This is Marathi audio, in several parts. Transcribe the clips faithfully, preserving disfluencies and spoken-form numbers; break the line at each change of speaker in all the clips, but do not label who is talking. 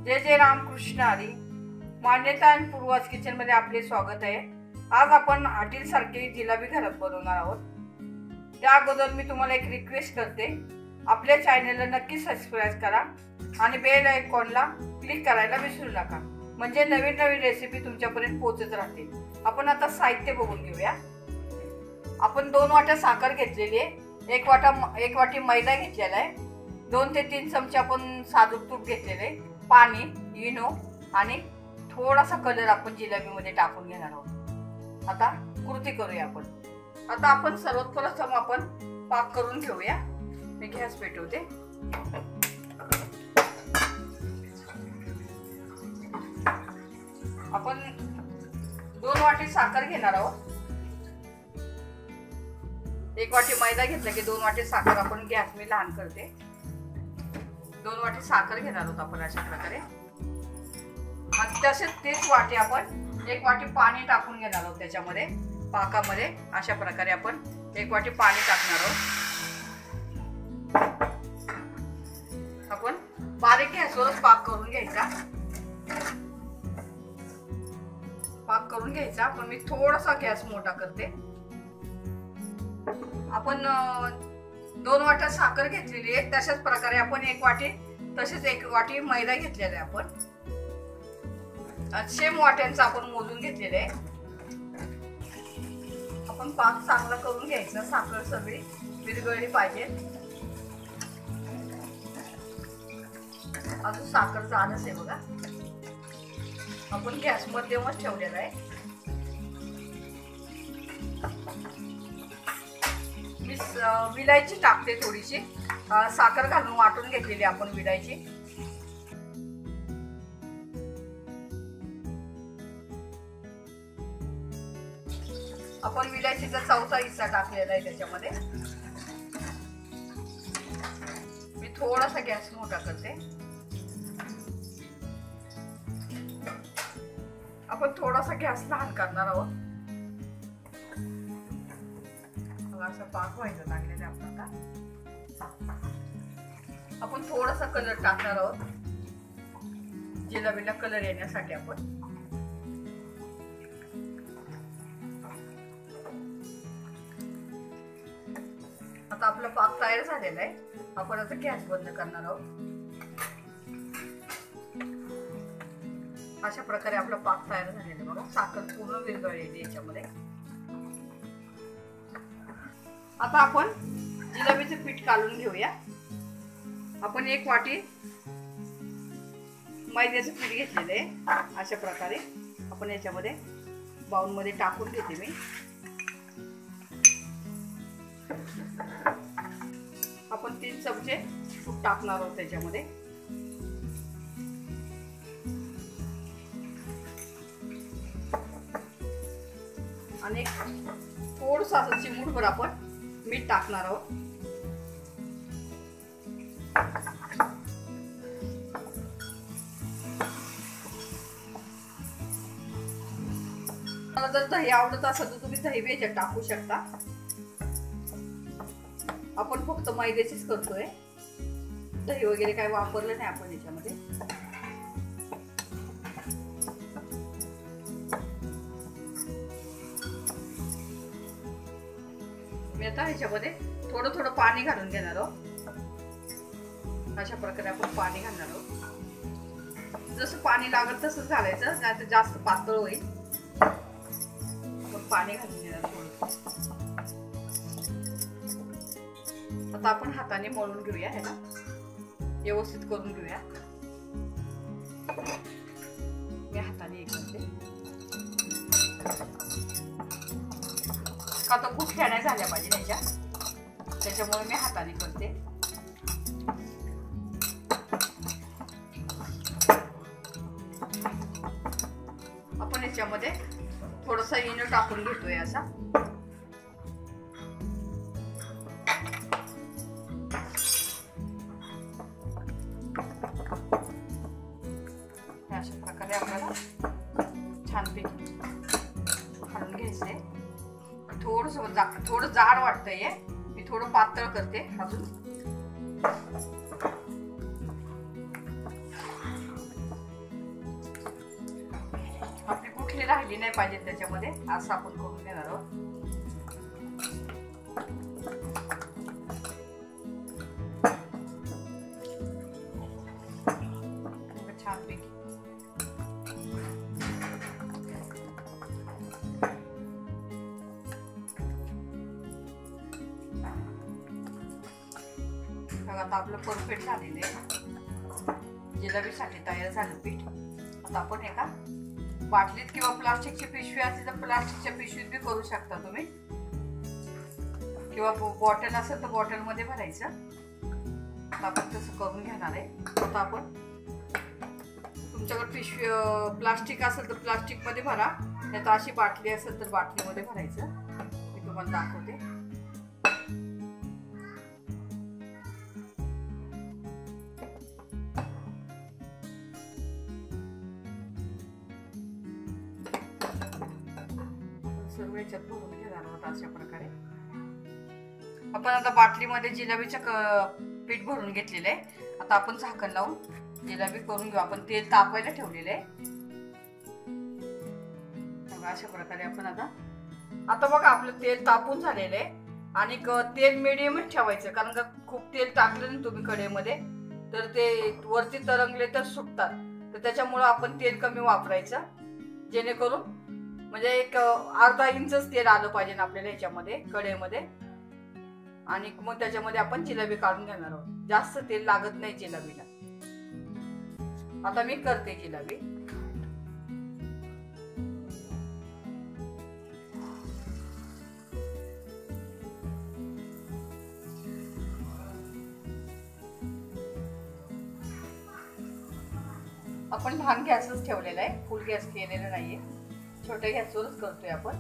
जय जय रामकृष्ण हरी. मान्यता आणि पूर्वाज किचन मध्ये आपले स्वागत आहे. आज आपण हॉटेल सारखी जिलेबी घरात बनवणार आहोत. त्या अगोदर मी तुम्हाला एक रिक्वेस्ट करते, आपल्या चॅनलला नक्की सबस्क्राइब करा आणि बेल आयकॉनला क्लिक करायला विसरू नका, म्हणजे नवीन नवीन रेसिपी तुमच्यापर्यंत पोहोचत राहतील. आपण आता साहित्य बघून घेऊया. आपण दोन वाट्या साखर घेतलेली आहे, एक वाटा एक वाटी मैदा घेतलेला आहे, दोन ते तीन चमचे आपण साजूक तूप घेतलेले आहे, पाणी, इनो आणि थोडासा कलर आपण जिलेबीमध्ये टाकून घेणार आहोत. आता कृती करूया आपण. आता आपण सर्वात प्रथम आपण पाक करून घेऊया. मी गॅस पेटवते. आपण दोन वाटी साखर घेणार आहोत. एक वाटी मैदा घेतला की दोन वाटी साखर आपण गॅस मी लहान करते. दोन वाटी साखर घेणार आहोत आपण अशा प्रकारे. आणि तसेच तीच वाटी आपण एक वाटी पाणी टाकून घेणार आहोत. त्याच्यामध्ये पाकामध्ये अशा प्रकारे आपण एक वाटी पाणी टाकणार आहोत. आपण बारीक गॅसवरच पाक करून घ्यायचा. पाक करून घ्यायचा पण मी थोडासा गॅस मोठा करते. आपण दोन वाट्या साखर घेतलेली आहे, तशाच प्रकारे आपण एक वाटी तसेच एक वाटी मैदा घेतलेला आहे. आपण सेम वाट्यांचा आपण मोजून घेतलेला आहे. आपण पाक चांगला करून घ्यायचा. साखर सगळी विरघळली पाहिजे. अजून साखर जाणच आहे बघा. आपण गॅस मध्यमच ठेवलेला आहे. मी विलायची टाकते थोडीशी. साखर घालून वाटून घेतलेली आपण विलायची. आपण विलायचीचा चौथा हिस्सा टाकलेला आहे त्याच्यामध्ये. मी थोडासा गॅस मोठा करते. आपण थोडासा गॅस लहान करणार आहोत. असा पाक व्हायचा टाकलेला आपण. आता आपण थोडासा कलर टाकणार आहोत जिलेबीला कलर येण्यासाठी. आपण आता आपला पाक तयार झालेला आहे. आपण आता गॅस बंद करणार आहोत. अशा प्रकारे आपला पाक तयार झालेला आहे बघा. साखर पूर्ण विरघळलेली याच्यामध्ये. आता आपण जिलेबीचं पीठ काढून घेऊया. आपण एक वाटी मैद्याचं पीठ घेतलेलं आहे. अशा प्रकारे आपण याच्यामध्ये बाउल मध्ये टाकून घेते मी. आपण तीन चमचे तूप टाकणार आहोत त्याच्यामध्ये. आणि थोडंसं असं चिमूटभर आपण मीठ टाकणार आहोत. मला जर दही आवडत असेल तर तुम्ही दही वेगळं टाकू शकता. आपण फक्त मैद्याचीच करतोय, दही वगैरे काही वापरलं नाही आपण याच्यामध्ये. मी आता ह्याच्यामध्ये थोडं थोडं पाणी घालून घेणार आहोत. अशा प्रकारे आपण पाणी घालणार आहोत. जसं पाणी लागत तसंच घालायचं, नाही तर जास्त पातळ होईल. आपण पाणी घालून घेणार थोडं. आता आपण हाताने मळून घेऊया. ह्याला व्यवस्थित करून घेऊया. मी हाताने हे करते. का तर गुठळ्या नाही झाल्या पाहिजे त्याच्या, त्याच्यामुळे मी हाताने करते. आपण याच्यामध्ये थोडासा इनो टाकून घेतोय असा. अशा प्रकारे आपल्याला छानपैकी घालून घ्यायचंय. थोडस थोडं जाड वाटतंय, मी थोडं पातळ करते अजून. गुठली राहिली नाही पाहिजे त्याच्यामध्ये, असं आपण करून घेणार आहोत. छानपैकी आता आपलं परफेक्ट झालेलं आहे, जिलेबीसाठी तयार झालं पीठ. आता आपण एका बाटलीत किंवा प्लास्टिकची पिशवी असेल तर प्लास्टिकच्या पिशवीत बी करू शकता तुम्ही, किंवा बॉटल असेल तर बॉटल मध्ये भरायचं. आता आपण तसं करून घेणार आहे. आता आपण तुमच्याकडे पिशवी प्लास्टिक असेल तर प्लास्टिक मध्ये भरा, नाही तर अशी बाटली असेल तर बाटलीमध्ये भरायचं. मी तुम्हाला दाखवते. सर्व याच्यात भरून घेणार आहोत अशा प्रकारे. आपण आता बाटलीमध्ये जिलेबीचं पीठ भरून घेतलेलं आहे. आता आपण झाकण लावून जिलेबी करून घेऊ. आपण तेल तापायला ठेवलेलं आहे. अशा प्रकारे आपण आता आता बघा आपलं तेल तापून झालेलं आहे. आणि तेल मिडियमच ठेवायचं, कारण का खूप तेल टाकलं ना तुम्ही कढईमध्ये तर ते वरती तरंगले तर सुटतात. तर त्याच्यामुळं आपण तेल कमी वापरायचं, जेणेकरून म्हणजे एक अर्धा इंचच तेल आलं पाहिजे आपल्याला ह्याच्यामध्ये कढईमध्ये. आणि मग त्याच्यामध्ये आपण जिलेबी काढून घेणार आहोत. जास्त तेल लागत नाही जिलेबीला. आता मी करते जिलेबी. आपण लहान गॅसच ठेवलेला आहे, फुल गॅस केलेला नाहीये. छोट्या गॅसवरच करतोय आपण.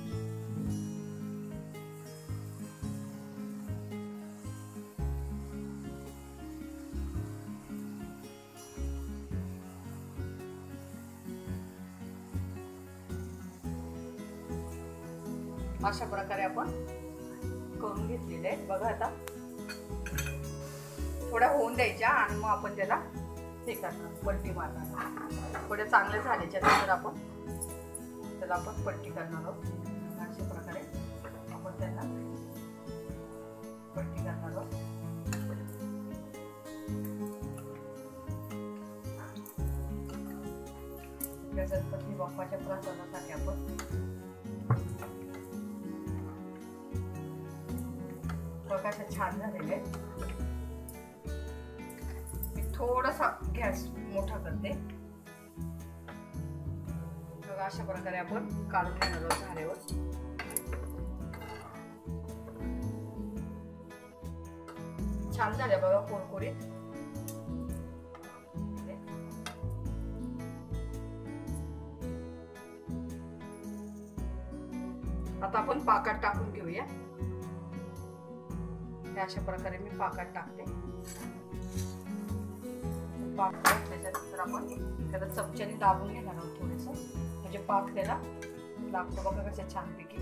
अशा प्रकारे आपण करून घेतलेले आहे. बघा आता थोड्या होऊन द्यायच्या आणि मग आपण त्याला हे करणार, पलटी मारणार. थोडे चांगले झाल्याच्या नंतर आपण त्याला आपण पलटी करणार आहोत. अशा प्रकारे आपण त्याला पलटी करणार आहोत. गणपती बाप्पाच्या प्रसादासाठी आपण बघा छान झालेले. मी थोडासा गॅस मोठा करते. बघा अशा प्रकारे आपण काढून घेणार आहोत झाल्यावर. छान झाले बघा कुरकुरीत. आता आपण पाकात टाकून घेऊया. अशा प्रकारे मी पाकात टाकते. पाक त्याच्यानंतर आपण त्याला चमच्याने दाबून घेणार आहोत थोडस, म्हणजे पाक त्याला लागतो. बघा कसं छानपैकी.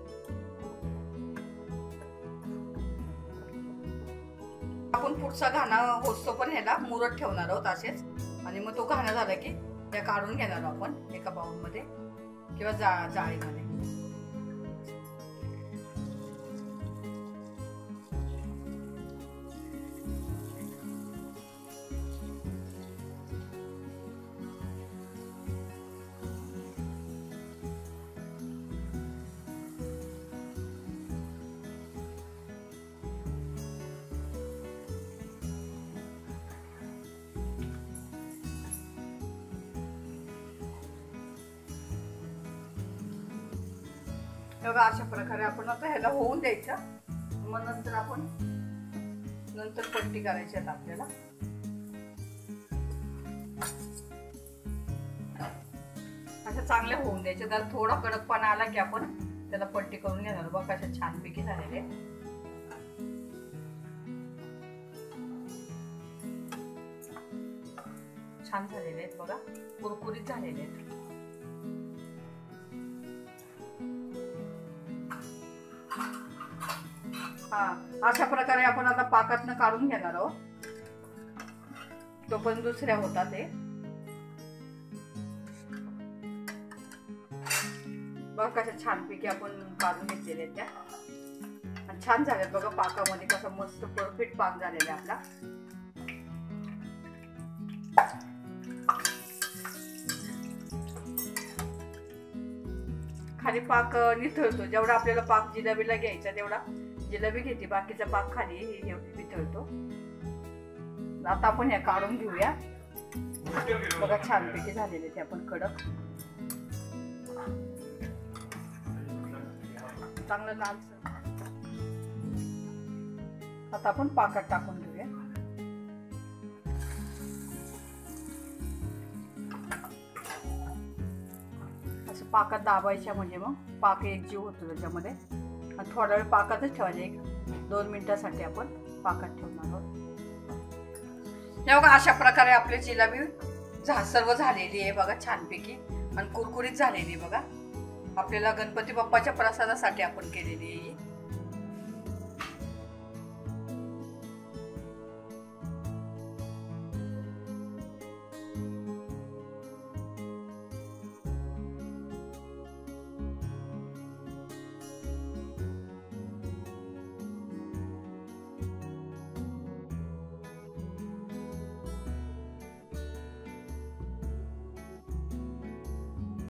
आपण पुढचा घाणा होतो पण ह्याला मुरत ठेवणार आहोत असेच. आणि मग तो घाणा झाला की त्या काढून घेणार आपण एका बाउल मध्ये किंवा जा जाळीमध्ये. बघा अशा प्रकारे आपण आता ह्याला होऊन द्यायचं. मग नंतर आपण नंतर पट्टी करायची आहे आपल्याला. असं चांगले होऊन द्यायचे. जर थोडा कडकपणा आला की आपण त्याला पट्टी करून घेणार. बघा अशा छानपैकी झालेले, छान झालेले आहेत बघा, कुरकुरीत झालेले आहेत. हा अशा प्रकारे आपण आता पाकातनं काढून घेणार आहोत. तो पण दुसऱ्या होता ते. बघा कशा छानपैकी आपण काढून घेतलेल्या त्या आणि छान झाल्यात बघा. पाकामध्ये कसा मस्त परफेक्ट पाक झालेला आहे आपला. खाली पाक निथळतो, जेवढा आपल्याला पाक जिलेबीला घ्यायचा तेवढा जिलेबी घेते, बाकीचा पाक खाली हे निथळतो. आता आपण हे काढून घेऊया. बघा छानपैकी झालेले ते आपण कडक चांगलं लाल. आता आपण पाकात टाकून घेऊया. असं पाकात दाबायच्या म्हणजे मग पाक एकजीव होतो त्याच्यामध्ये. आणि थोडा वेळ पाकातच ठेवायचे, एक दोन मिनिटासाठी आपण पाकात ठेवणार आहोत. बघा अशा प्रकारे आपली जिलेबी झा सर्व झालेली आहे बघा छानपैकी आणि कुरकुरीत झालेली आहे बघा. आपल्याला गणपती बाप्पाच्या प्रसादासाठी आपण केलेली आहे.